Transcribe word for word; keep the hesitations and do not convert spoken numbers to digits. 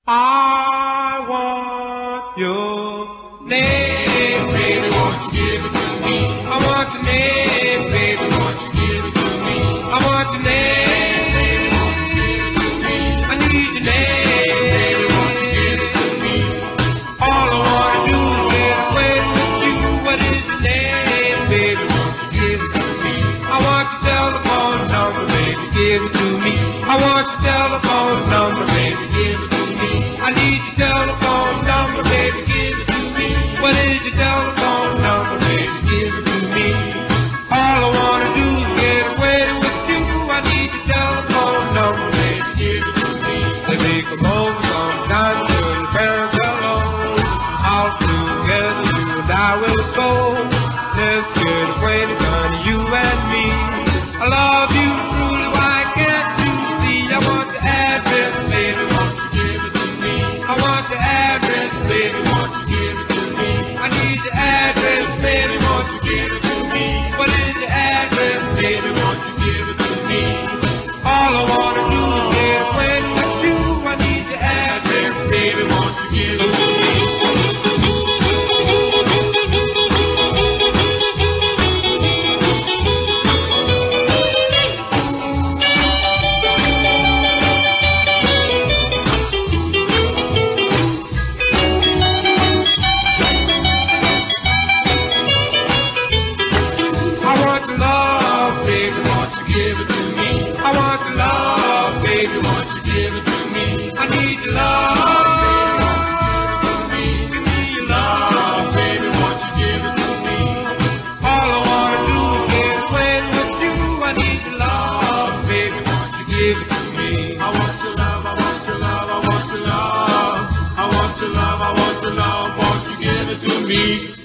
I want your name, baby, won't you give it to me? I want your name, baby, won't you give it to me? I want your name, baby, won't you give it to me? I need your name, baby, won't you give it to me? All I wanna do is get acquainted with you. What is your name, baby, won't you give it to me? I want your telephone number, baby, give it to me. I want your telephone number, baby, give it to me. I need your telephone number, baby, give it to me. What is your telephone number, baby, give it to me. All I wanna do is get acquainted with you. I need your telephone number, baby, give it to me. Let me come over sometime to your parents alone. All together you and I will go. Let's get acquainted, honey, you and me. I love you truly, why can't you see? I want your address, baby, won't you give it to me? I want your address, baby, won't you give it to me? I need your address, baby, won't you give it to me? What is your address, baby, won't you give it to me? All I wanna do is get acquainted with you. I need your address, baby, won't you give it to me? Give it to me. I want your love, baby, won't you give it to me? I need your love, baby, won't you give it to me? Give me your love, baby, won't you give it to me? All I wanna do is get acquainted with you. I need your love, baby, won't you give it to me? I want your love, I want your love, I want your love. I want your love, I want your love, won't you give it to me?